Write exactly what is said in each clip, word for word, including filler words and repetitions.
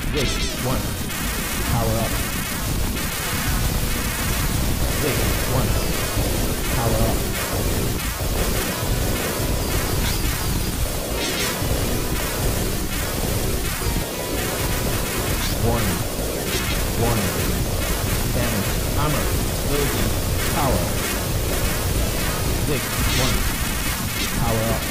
Zig, one. Power up. Zig, one. Power up. Warning. Warning. Damage. Armor. Losing. Power. Zig, one. Power up.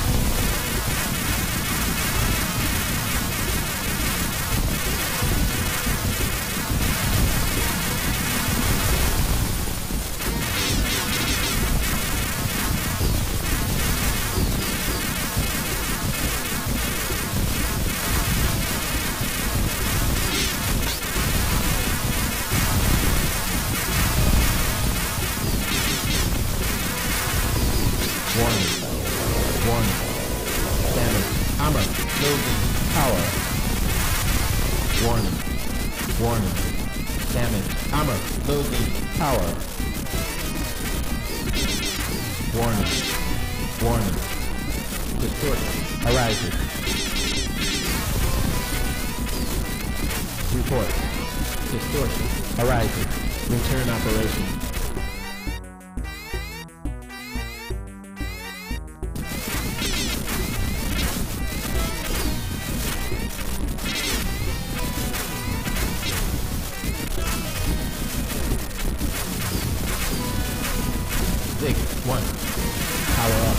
Warning. Warning. Damage. Armor. Losing. Power. Warning. Warning. Damage. Armor. Losing. Power. Warning. Warning. Distortion arises. Report. Distortion arises. Return operation. Zig, one. Power up.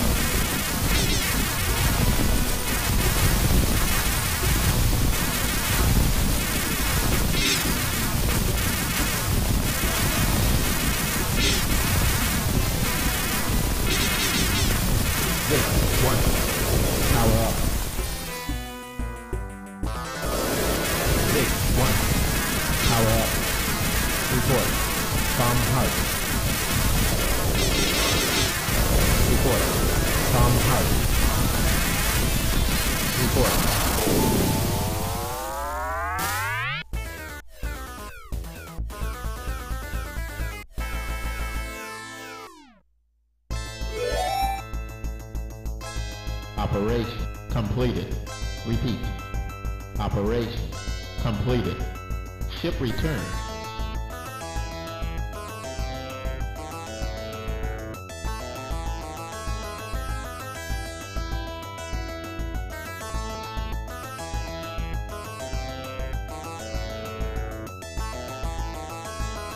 Zig, one. Power up. Zig, one. Power up. Report. Bomb heart. Report. Tom Hart. Report. Operation completed. Repeat. Operation completed. Ship returned.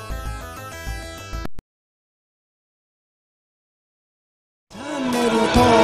Todo